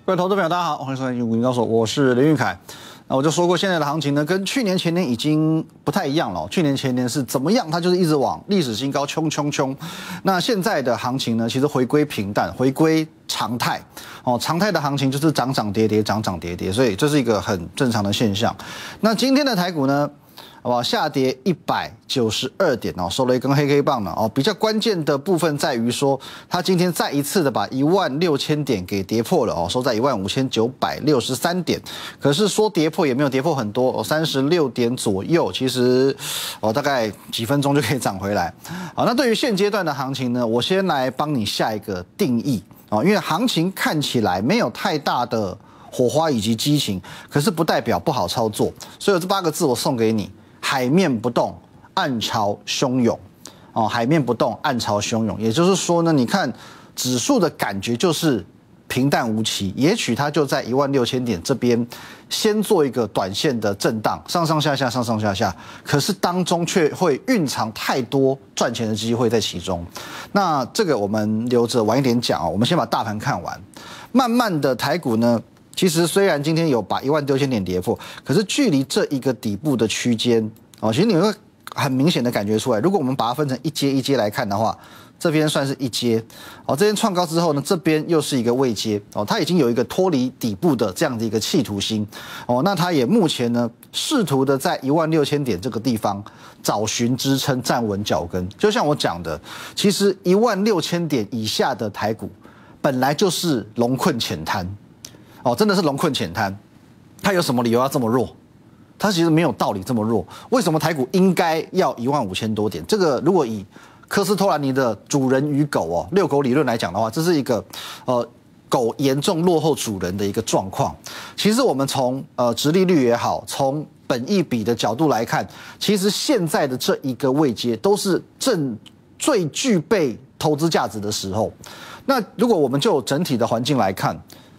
各位投资朋友，大家好，欢迎收看《股民高手》，我是林玉凯。那我就说过，现在的行情呢，跟去年前年已经不太一样了。去年前年是怎么样？它就是一直往历史新高冲。那现在的行情呢，其实回归平淡，回归常态。常态的行情就是涨涨跌跌，涨涨跌跌，所以这是一个很正常的现象。那今天的台股呢？好不好？下跌192点哦，收了一根黑 K 棒呢哦。比较关键的部分在于说，它今天再一次的把16000点给跌破了哦，收在15963点。可是说跌破也没有跌破很多哦，36点左右，其实大概几分钟就可以涨回来。好，那对于现阶段的行情呢，我先来帮你下一个定义哦，因为行情看起来没有太大的火花以及激情，可是不代表不好操作，所以有这8个字我送给你。海面不动，暗潮汹涌，哦，海面不动，暗潮汹涌，也就是说呢，你看指数的感觉就是平淡无奇，也许它就在16000点这边先做一个短线的震荡，上上下下，上上下下，可是当中却会蕴藏太多赚钱的机会在其中。那这个我们留着晚一点讲哦，我们先把大盘看完，慢慢的台股呢。其实虽然今天有把16000点跌破，可是距离这一个底部的区间哦，其实你会很明显的感觉出来。如果我们把它分成一阶一阶来看的话，这边算是一阶哦，这边创高之后呢，这边又是一个位阶哦，它已经有一个脱离底部的这样的一个企图心哦，那它也目前呢试图的在16000点这个地方找寻支撑，站稳脚跟。就像我讲的，其实16000点以下的台股本来就是龙困浅滩。哦，真的是龙困浅滩，它有什么理由要这么弱？它其实没有道理这么弱。为什么台股应该要15000多点？这个如果以科斯托兰尼的主人与狗哦遛狗理论来讲的话，这是一个狗严重落后主人的一个状况。其实我们从殖利率也好，从本益比的角度来看，其实现在的这一个位阶都是最具备投资价值的时候。那如果我们就整体的环境来看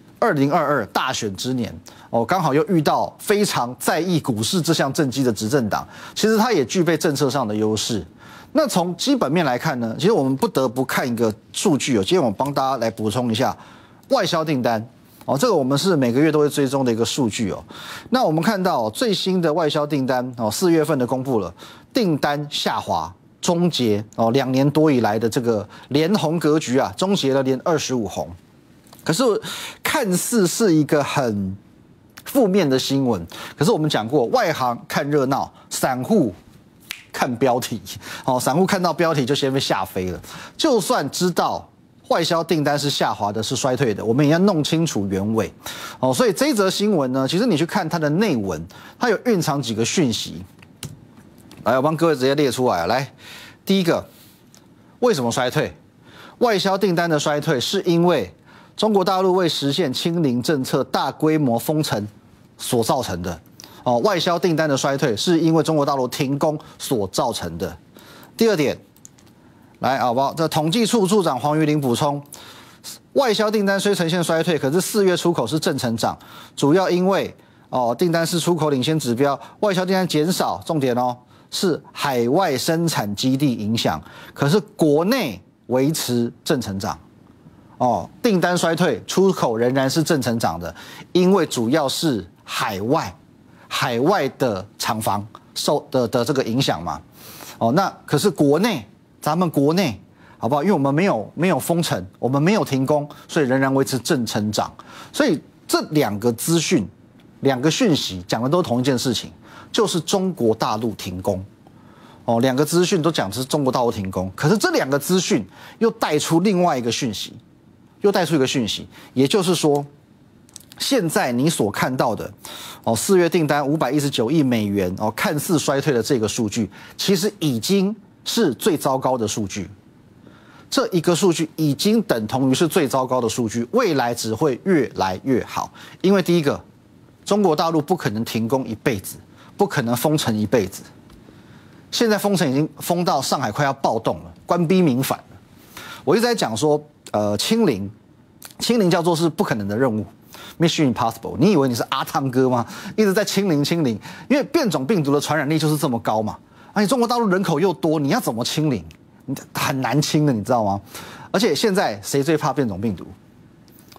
，2022大选之年哦，刚好又遇到非常在意股市这项政绩的执政党，其实它也具备政策上的优势。那从基本面来看呢，其实我们不得不看一个数据哦。今天我帮大家来补充一下外销订单哦，这个我们是每个月都会追踪的一个数据哦。那我们看到最新的外销订单哦，4月份的公布了，订单下滑。终结哦，2年多以来的这个连红格局啊，终结了连25红。可是看似是一个很负面的新闻，可是我们讲过，外行看热闹，散户看标题。哦，散户看到标题就先被吓飞了。就算知道外销订单是下滑的，是衰退的，我们也要弄清楚原委。哦，所以这一则新闻呢，其实你去看它的内文，它有蕴藏几个讯息。来，我帮各位直接列出来。来，第一个，为什么衰退？外销订单的衰退是因为中国大陆为实现清零政策大规模封城所造成的。哦，外销订单的衰退是因为中国大陆停工所造成的。第二点，来，好不好？这统计处处长黄瑜林补充，外销订单虽呈现衰退，可是4月出口是正成长，主要因为订单是出口领先指标，外销订单减少，重点哦。是海外生产基地影响，可是国内维持正成长，哦，订单衰退，出口仍然是正成长的，因为主要是海外的厂房受的这个影响嘛，哦，那可是国内，咱们国内好不好？因为我们没有封城，我们没有停工，所以仍然维持正成长，所以这2个资讯、2个讯息讲的都是同一件事情。就是中国大陆停工，哦，2个资讯都讲的是中国大陆停工，可是这2个资讯又带出另外一个讯息，也就是说，现在你所看到的，哦，4月订单519亿美元，哦，看似衰退的这个数据，其实已经是最糟糕的数据，这一个数据已经等同于是最糟糕的数据，未来只会越来越好，因为第一个，中国大陆不可能停工一辈子。不可能封城一辈子，现在封城已经封到上海快要暴动了，官逼民反了。我一直在讲说，清零叫做是不可能的任务 ，Mission Impossible。你以为你是阿汤哥吗？一直在清零，因为变种病毒的传染力就是这么高嘛。而且中国大陆人口又多，你要怎么清零？很难清的，你知道吗？而且现在谁最怕变种病毒？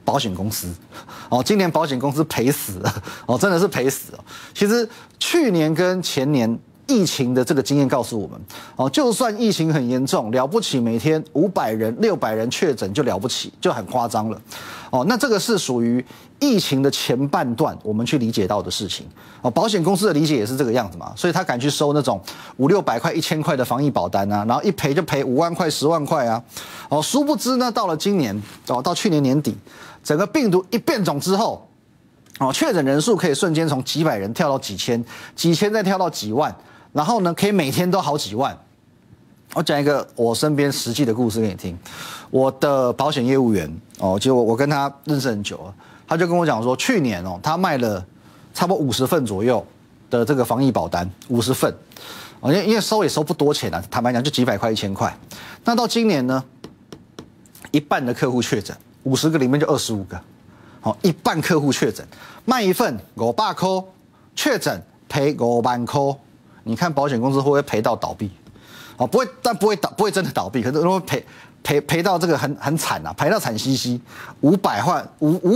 保险公司，今年保险公司赔死了，真的是赔死了。其实去年跟前年疫情的这个经验告诉我们，就算疫情很严重，了不起每天500人、600人确诊就了不起，就很夸张了。那这个是属于疫情的前半段我们去理解到的事情。保险公司的理解也是这个样子嘛，所以他敢去收那种500-600块、1000块的防疫保单啊，然后一赔就赔5万块、10万块啊。殊不知呢，到了今年，到去年年底，整个病毒一变种之后，确诊人数可以瞬间从几百人跳到几千，几千再跳到几万。然后呢，可以每天都好几万。我讲一个我身边实际的故事给你听。我的保险业务员其实我跟他认识很久了，他就跟我讲说，去年他卖了差不多50份左右的这个防疫保单，50份，因为收也收不多钱啊，坦白讲就几百块、1000块。那到今年呢，一半的客户确诊，50个里面就25个，一半客户确诊，卖一份500块，确诊赔5万块。你看保险公司会不会赔到倒闭？不会，但不会真的倒闭，可是会赔到这个很惨啊，赔到惨兮兮，500换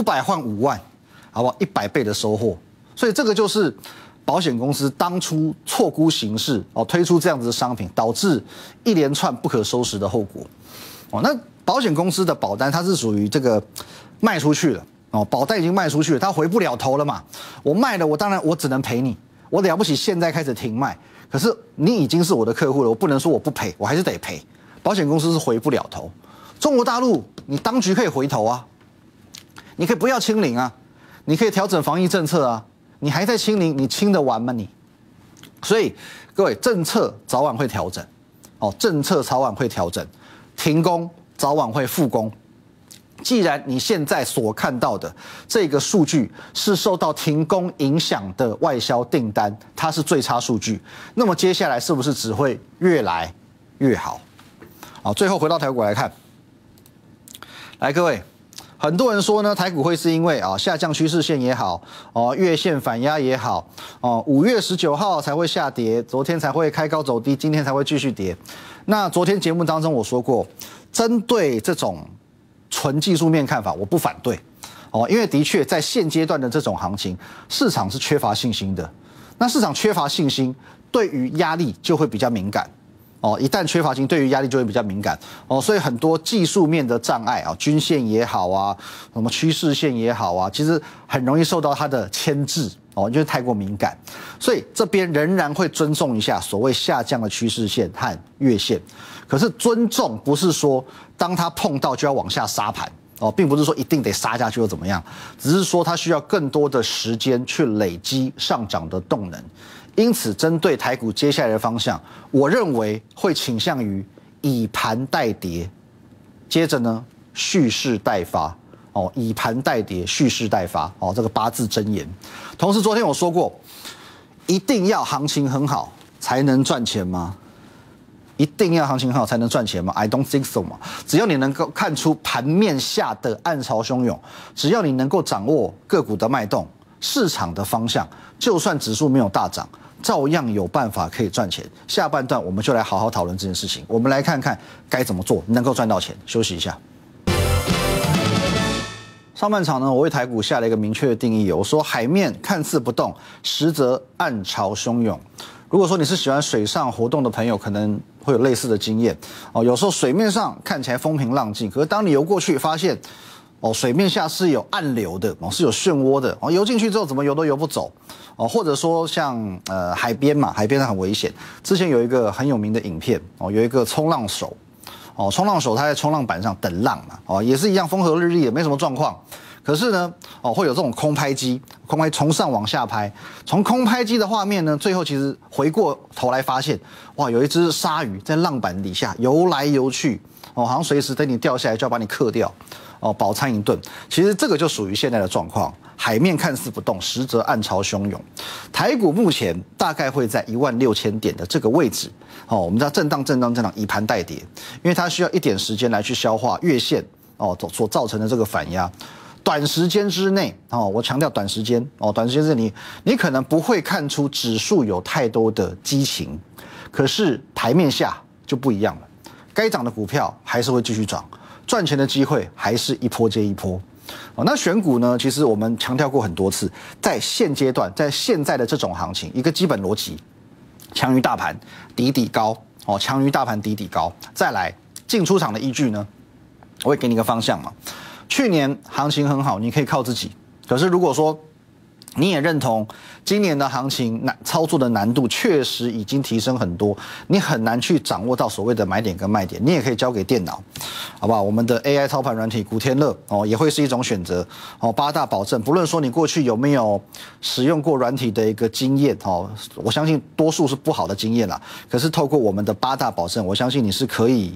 5万，好不好？100倍的收获。所以这个就是保险公司当初错估形势推出这样子的商品，导致一连串不可收拾的后果。那保险公司的保单它是属于这个卖出去了保单已经卖出去了，它回不了头了嘛。我卖了，当然我只能赔你。我了不起，现在开始停卖，可是你已经是我的客户了，我不能说我不赔，我还是得赔。保险公司是回不了头。中国大陆，你当局可以回头啊，你可以不要清零啊，你可以调整防疫政策啊，你还在清零，你清得完吗你？所以各位，政策早晚会调整，政策早晚会调整，停工早晚会复工。既然你现在所看到的这个数据是受到停工影响的外销订单，它是最差数据，那么接下来是不是只会越来越好？最后回到台股来看，来各位，很多人说呢，台股会是因为下降趋势线也好，月线反压也好，5月19号才会下跌，昨天才会开高走低，今天才会继续跌。那昨天节目当中我说过，针对这种纯技术面看法，我不反对因为的确在现阶段的这种行情，市场是缺乏信心的。那市场缺乏信心，对于压力就会比较敏感一旦缺乏信心，对于压力就会比较敏感所以很多技术面的障碍均线也好啊，什么趋势线也好啊，其实很容易受到它的牵制因为太过敏感，所以这边仍然会尊重一下所谓下降的趋势线和月线。可是尊重不是说当它碰到就要往下杀盘并不是说一定得杀下去或怎么样，只是说它需要更多的时间去累积上涨的动能。因此，针对台股接下来的方向，我认为会倾向于以盘待跌，接着呢蓄势待发以盘待跌，蓄势待发这个8字真言。同时，昨天我说过，一定要行情很好才能赚钱吗？一定要行情好才能赚钱吗 ？I don't think so 嘛。只要你能够看出盘面下的暗潮汹涌，只要你能够掌握个股的脉动、市场的方向，就算指数没有大涨，照样有办法可以赚钱。下半段我们就来好好讨论这件事情。我们来看看该怎么做能够赚到钱。休息一下。上半场呢，我为台股下了一个明确的定义，我说海面看似不动，实则暗潮汹涌。如果说你是喜欢水上活动的朋友，可能会有类似的经验有时候水面上看起来风平浪静，可是当你游过去，发现水面下是有暗流的是有漩涡的游进去之后怎么游都游不走或者说像海边嘛，海边很危险。之前有一个很有名的影片有一个冲浪手冲浪手他在冲浪板上等浪嘛也是一样风和日丽，也没什么状况。可是呢会有这种空拍机，空拍从上往下拍，从空拍机的画面呢，最后其实回过头来发现，哇，有一只鲨鱼在浪板底下游来游去好像随时等你掉下来就要把你克掉饱餐一顿。其实这个就属于现在的状况，海面看似不动，实则暗潮汹涌。台股目前大概会在16000点的这个位置我们叫震荡，以盘待跌，因为它需要一点时间来去消化月线所造成的这个反压。短时间之内我强调短时间短时间之内你可能不会看出指数有太多的激情，可是台面下就不一样了，该涨的股票还是会继续涨，赚钱的机会还是一波接一波哦，那选股呢，其实我们强调过很多次，在现阶段，在现在的这种行情，一个基本逻辑，强于大盘，底高，哦，强于大盘底高，再来进出场的依据呢，我会给你一个方向嘛。去年行情很好，你可以靠自己，可是如果说你也认同今年的行情操作的难度确实已经提升很多，你很难去掌握到所谓的买点跟卖点，你也可以交给电脑，好不好？我们的 AI 操盘软体古天乐哦，也会是一种选择哦。8大保证，不论说你过去有没有使用过软体的一个经验哦，我相信多数是不好的经验啦。可是透过我们的8大保证，我相信你是可以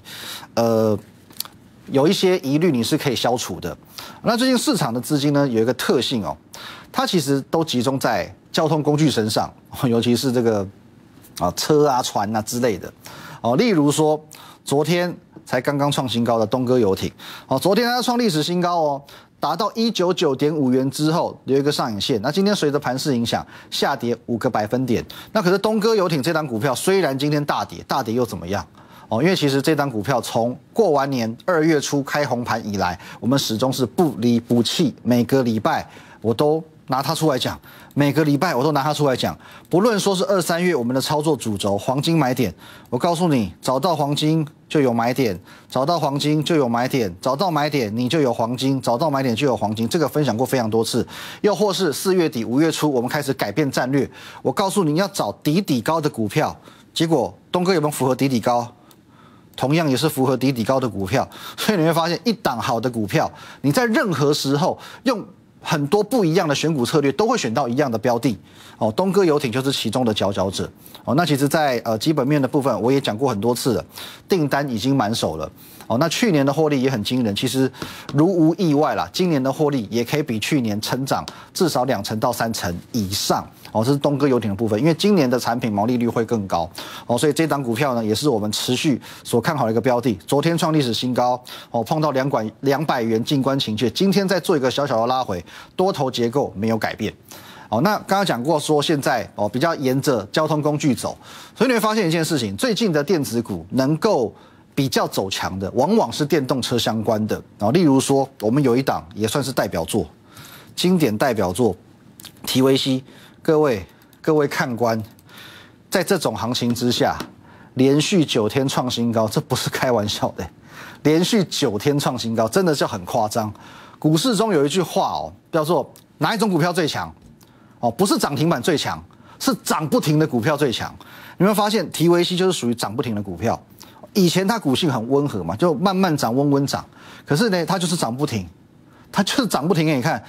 有一些疑虑你是可以消除的。那最近市场的资金呢有一个特性哦，它其实都集中在交通工具身上，尤其是这个车啊、船啊之类的哦。例如说，昨天才刚刚创新高的东哥游艇哦，昨天它创历史新高哦，达到199.5元之后有一个上影线。那今天随着盘势影响下跌5个百分点。那可是东哥游艇这档股票虽然今天大跌又怎么样？哦，因为其实这档股票从过完年2月初开红盘以来，我们始终是不离不弃，每个礼拜我都拿它出来讲，每个礼拜我都拿它出来讲。不论说是2、3月我们的操作主轴黄金买点，我告诉你，找到黄金就有买点，找到黄金就有买点，找到买点你就有黄金，找到买点就有黄金。这个分享过非常多次。又或是4月底5月初我们开始改变战略，我告诉你要找底高的股票，结果东哥有没有符合底高？同样也是符合底高的股票，所以你会发现一档好的股票，你在任何时候用很多不一样的选股策略，都会选到一样的标的。哦，东哥游艇就是其中的佼佼者。哦，那其实在基本面的部分，我也讲过很多次了，订单已经满手了。哦，那去年的获利也很惊人，其实如无意外啦，今年的获利也可以比去年成长至少2成到3成以上。哦，这是东哥游艇的部分，因为今年的产品毛利率会更高。哦，所以这档股票呢，也是我们持续所看好的一个标的。昨天创历史新高，哦，碰到200元静观情却，今天再做一个小小的拉回，多头结构没有改变。哦，那刚刚讲过说现在哦比较沿着交通工具走，所以你会发现一件事情，最近的电子股能够比较走强的，往往是电动车相关的。哦，例如说我们有一档也算是代表作，经典代表作，提维西。各位看官，在这种行情之下，连续9天创新高，这不是开玩笑的，连续9天创新高，真的是很夸张。股市中有一句话哦，叫做哪一种股票最强？哦，不是涨停板最强，是涨不停的股票最强。你会发现提维西就是属于涨不停的股票。以前它股性很温和嘛，就慢慢涨、温温涨。可是呢，它就是涨不停，它就是涨不停给你看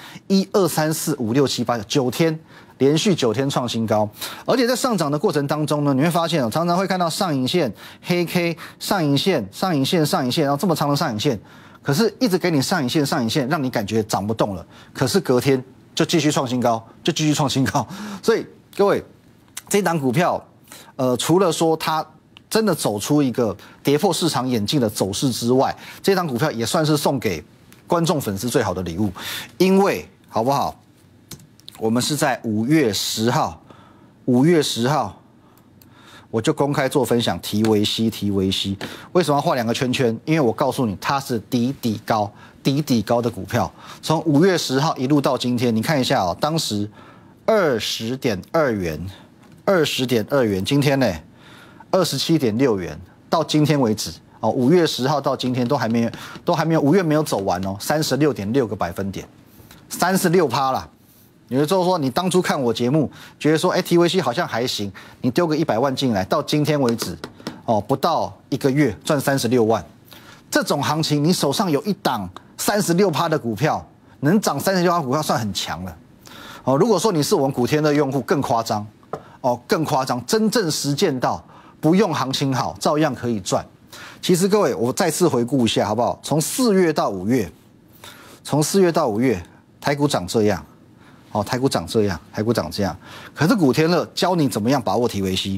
，1、2、3、4、5、6、7、8、9天。连续9天创新高，而且在上涨的过程当中呢，你会发现常常会看到上影线、黑 K、上影线、上影线、上影线，然后这么长的上影线，可是一直给你上影线、上影线，让你感觉涨不动了。可是隔天就继续创新高，就继续创新高。所以各位，这档股票，除了说它真的走出一个跌破市场眼镜的走势之外，这档股票也算是送给观众粉丝最好的礼物，因为好不好？我们是在5月10号我就公开做分享，提维西。为什么要画2个圈圈？因为我告诉你，它是底高的股票。从5月10号一路到今天，你看一下哦，当时20.2元，今天呢27.6元，到今天为止哦，5月10号到今天都还没有5月没有走完哦，36.6个百分点，36%啦。有的时候说，你当初看我节目，觉得说，提维西好像还行，你丢个100万进来，到今天为止，哦，不到1个月赚36万，这种行情，你手上有一档36%的股票，能涨36%股票算很强了，哦，如果说你是我们古天乐用户，更夸张，哦，更夸张，真正实践到不用行情好，照样可以赚。其实各位，我再次回顾一下好不好？从4月到5月，台股长这样。哦，台股长这样，可是古天乐教你怎么样把握提维西。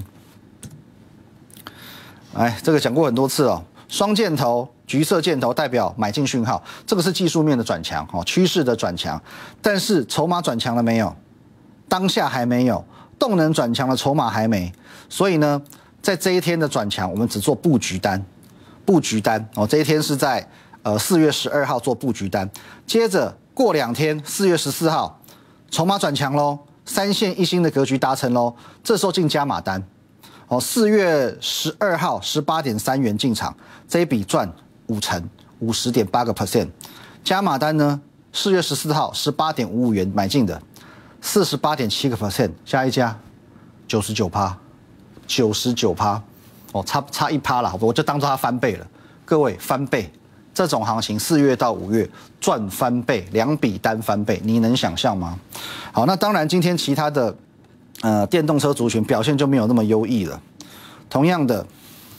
哎，这个讲过很多次哦，双箭头、橘色箭头代表买进讯号，这个是技术面的转强，哦，趋势的转强。但是筹码转强了没有？当下还没有，动能转强了，筹码还没。所以呢，在这一天的转强，我们只做布局单哦，这一天是在4月12号做布局单，接着过2天，4月14号，筹码转强喽，三线一星的格局达成喽，这时候进加码单。哦，4月12号18.3元进场，这一笔赚5成，50.8%。加码单呢，4月14号18.55元买进的，48.7%。下一家99%，99%。哦，差1%了，我就当做它翻倍了。各位翻倍，这种行情4月到5月赚翻倍，2笔单翻倍，你能想象吗？好，那当然今天其他的电动车族群表现就没有那么优异了。同样的，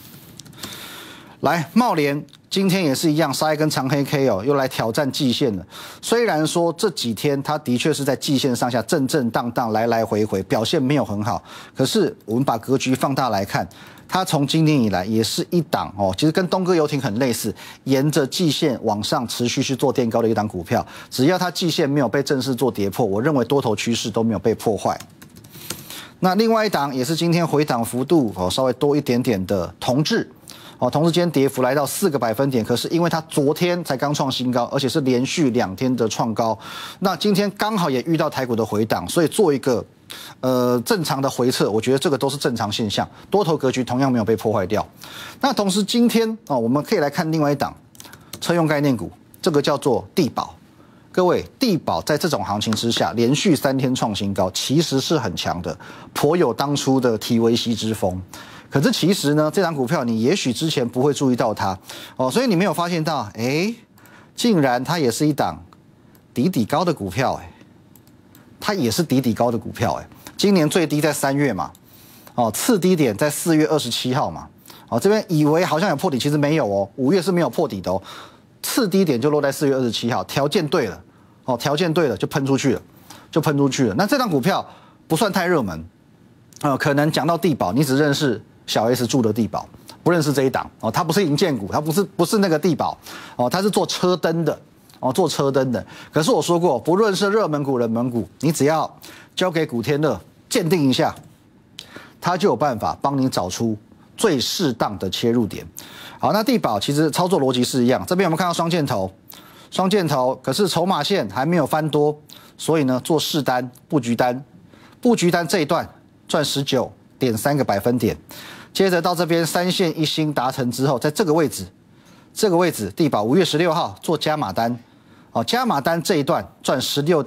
来茂联今天也是一样，杀一根长黑 K 哦，又来挑战季线了。虽然说这几天它的确是在季线上下震震荡荡，来来回回，表现没有很好。可是我们把格局放大来看，它从今年以来也是一档哦，其实跟东哥游艇很类似，沿着季线往上持续去做垫高的一档股票。只要它季线没有被正式做跌破，我认为多头趋势都没有被破坏。那另外一档也是今天回档幅度稍微多一点点的同致。同时间跌幅来到4个百分点，可是因为它昨天才刚创新高，而且是连续2天的创高，那今天刚好也遇到台股的回档，所以做一个正常的回撤，我觉得这个都是正常现象，多头格局同样没有被破坏掉。那同时今天我们可以来看另外一档车用概念股，这个叫做地保。各位，地保在这种行情之下，连续3天创新高，其实是很强的，颇有当初的提维西之风。可是其实呢，这档股票你也许之前不会注意到它所以你没有发现到，竟然它也是一档底高的股票它也是底高的股票今年最低在3月嘛，次低点在4月27号嘛，这边以为好像有破底，其实没有5月是没有破底的次低点就落在4月27号，条件对了条件对了就喷出去了，那这档股票不算太热门可能讲到地保，你只认识小 S 住的地保，不认识这一档它不是营建股，它不是那个地保它是做车灯的做车灯的。可是我说过，不论是热门股、冷门股，你只要交给古天乐鉴定一下，他就有办法帮你找出最适当的切入点。好，那地保其实操作逻辑是一样，这边我们看到双箭头，可是筹码线还没有翻多，所以呢做试单布局单这一段赚19.3个百分点。接着到这边三线一星达成之后，在这个位置地保5月16号做加码单加码单这一段赚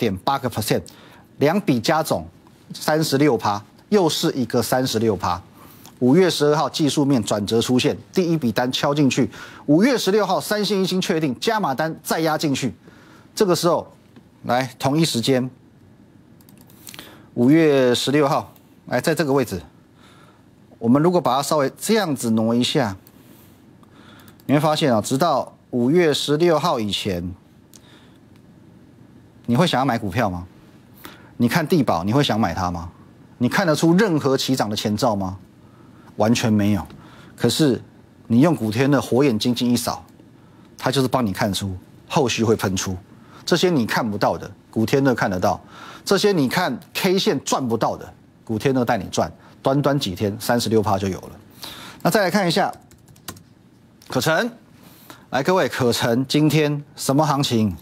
16.8%， 2笔加总36%，又是一个36%。5月12号技术面转折出现，第一笔单敲进去，5月16号三线一星确定加码单再压进去，这个时候来同一时间5月16号来在这个位置，我们如果把它稍微这样子挪一下，你会发现直到5月16号以前，你会想要买股票吗？你看地保，你会想买它吗？你看得出任何起涨的前兆吗？完全没有。可是你用古天乐火眼金睛一扫，它就是帮你看出后续会喷出。这些你看不到的，古天乐看得到；这些你看 K 线赚不到的，古天乐带你赚。短短几天36%就有了。那再来看一下可成，来各位，可成今天什么行情？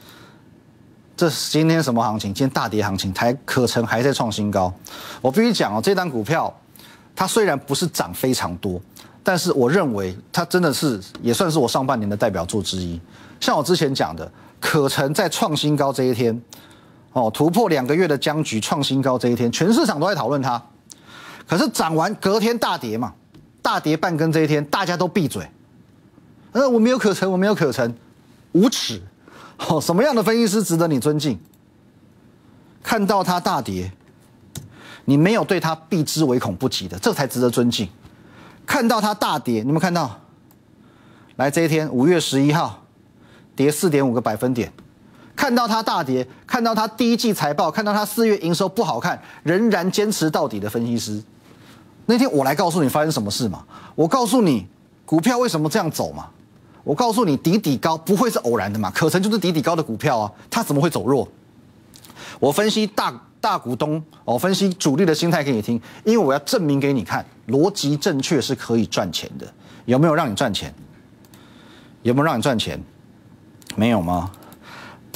今天什么行情？今天大跌行情，可成还在创新高。我必须讲这档股票它虽然不是涨非常多，但是我认为它真的是也算是我上半年的代表作之一。像我之前讲的，可成在创新高这一天突破2个月的僵局，创新高这一天，全市场都在讨论它。可是涨完隔天大跌嘛，大跌半根这一天，大家都闭嘴。我没有可成，我没有可成，无耻！什么样的分析师值得你尊敬？看到他大跌，你没有对他避之唯恐不及的，这才值得尊敬。看到他大跌，你们看到？来这一天5月11号，跌4.5个百分点。看到它大跌，看到它第一季财报，看到它4月营收不好看，仍然坚持到底的分析师，那天我来告诉你发生什么事嘛？我告诉你股票为什么这样走嘛？我告诉你底高不会是偶然的嘛？可成就是底高的股票啊，它怎么会走弱？我分析大股东，我分析主力的心态给你听，因为我要证明给你看，逻辑正确是可以赚钱的。有没有让你赚钱？有没有让你赚钱？没有吗？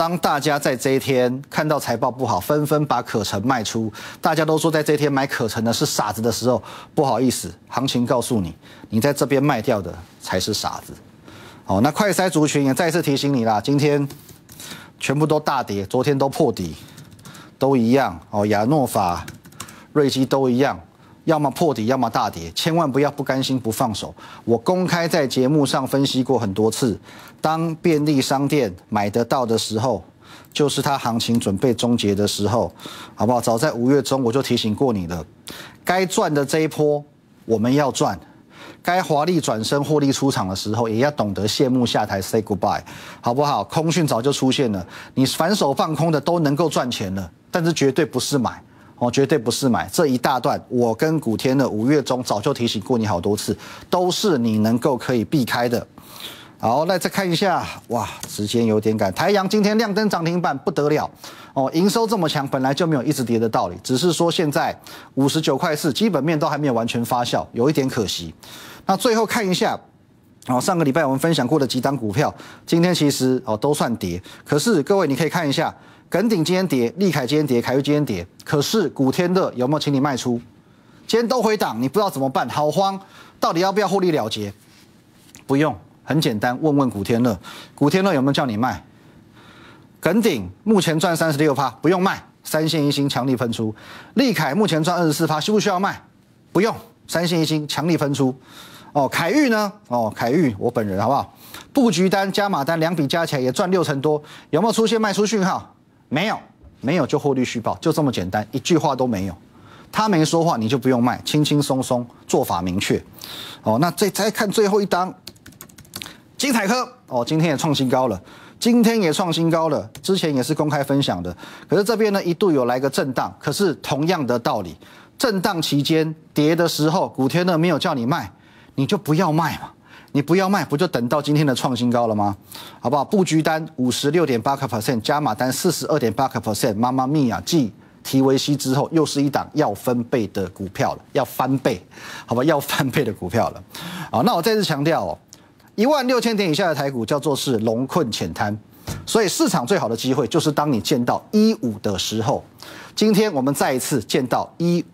当大家在这一天看到财报不好，纷纷把可成卖出，大家都说在这一天买可成的是傻子的时候，不好意思，行情告诉你，你在这边卖掉的才是傻子。好，那快筛族群也再次提醒你啦，今天全部都大跌，昨天都破底，都一样哦，亚诺法、瑞基都一样。要么破底，要么大跌，千万不要不甘心不放手。我公开在节目上分析过很多次，当便利商店买得到的时候，就是它行情准备终结的时候，好不好？早在5月中我就提醒过你了，该赚的这一波我们要赚，该华丽转身获利出场的时候，也要懂得谢幕下台 say goodbye， 好不好？空讯早就出现了，你反手放空的都能够赚钱了，但是绝对不是买。绝对不是买这一大段，我跟古天乐5月中早就提醒过你好多次，都是你能够可以避开的。好，那再看一下，哇，时间有点赶。台阳今天亮灯涨停板，不得了哦，营收这么强，本来就没有一直跌的道理，只是说现在59.4块，基本面都还没有完全发酵，有一点可惜。那最后看一下。上个礼拜我们分享过的几档股票，今天其实都算跌，可是各位你可以看一下，耿鼎今天跌，立凯今天跌，凯玉今天跌，可是古天乐有没有请你卖出？今天都回档，你不知道怎么办，好慌，到底要不要获利了结？不用，很简单，问问古天乐，古天乐有没有叫你卖？耿鼎目前赚36%，不用卖，三线一星强力喷出。立凯目前赚24%，需不需要卖？不用，三线一星强力喷出。凯玉呢？凯玉我本人好不好？布局单加码单两笔加起来也赚6成多，有没有出现卖出讯号？没有，没有就获利续报，就这么简单，一句话都没有。他没说话，你就不用卖，轻轻松松，做法明确。那再看最后一档，精彩科今天也创新高了。之前也是公开分享的，可是这边呢一度有来个震荡，可是同样的道理，震荡期间跌的时候，古天乐没有叫你卖。你就不要卖嘛，你不要卖，不就等到今天的创新高了吗？好不好？布局单56.8%，加码单42.8%，妈妈咪呀！继提维西之后，又是一档要分倍的股票了，要翻倍，好吧？要翻倍的股票了。好，那我再次强调16000点以下的台股叫做是龙困浅滩，所以市场最好的机会就是当你见到15的时候。今天我们再一次见到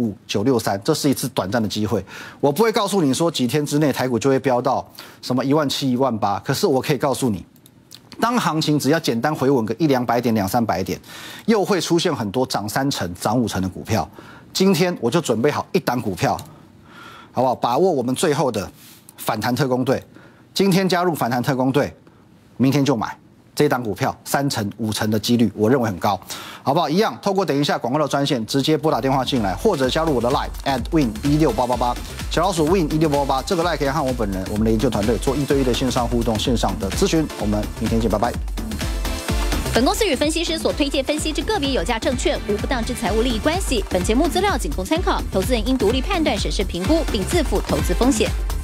15963，这是一次短暂的机会。我不会告诉你说几天之内台股就会飙到什么17000、18000，可是我可以告诉你，当行情只要简单回稳个100-200点、200-300点，又会出现很多涨3成、涨5成的股票。今天我就准备好一档股票，好不好？把握我们最后的反弹特攻队，今天加入反弹特攻队，明天就买。这档股票3成、5成的几率，我认为很高，好不好？一样，透过等一下广告的专线直接拨打电话进来，或者加入我的 Line @win16888，小老鼠 win16888，这个 Line 可以和我本人、我们的研究团队做1对1的线上互动、线上的咨询。我们明天见，拜拜。 本公司与分析师所推荐分析之个别有价证券无不当之财务利益关系。本节目资料仅供参考，投资人应独立判断、审视、评估，并自负投资风险。